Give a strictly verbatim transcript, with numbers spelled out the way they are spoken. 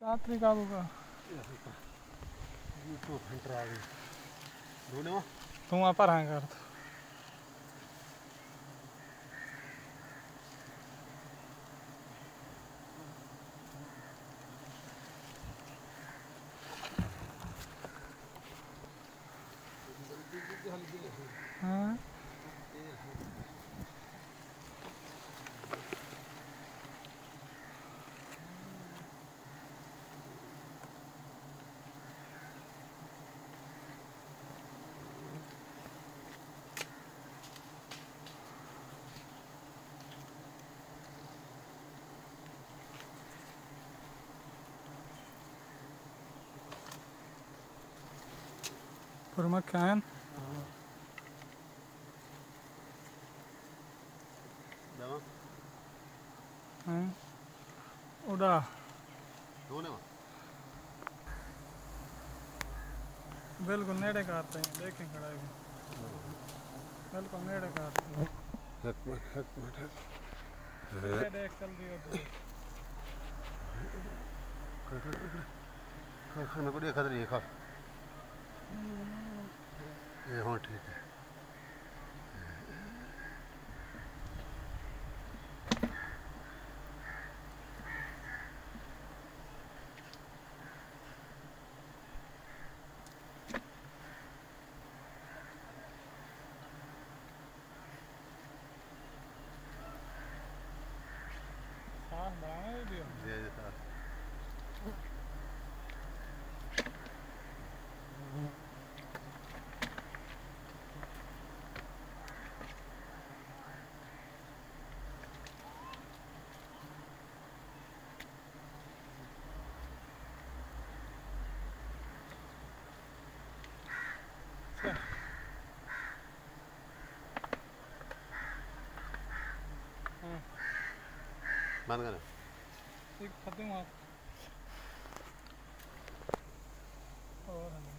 क्या तरीका होगा तो फिल्टर आ गई दोनों तुम वहाँ पर हाँ कर हाँ पर مكان دوا हाँ उड़ा दोनों बिल्कुल नेड़े काटते हैं देखें खड़ा है बिल्कुल नेड़े काटते हैं एक मिनट एक मिनट सीधे देख चल रही हो खाने को देखा तो देखा ये हाँ ठीक है साफ बढ़ाना वीडियो ये जैसा बंद कर एक खत्म और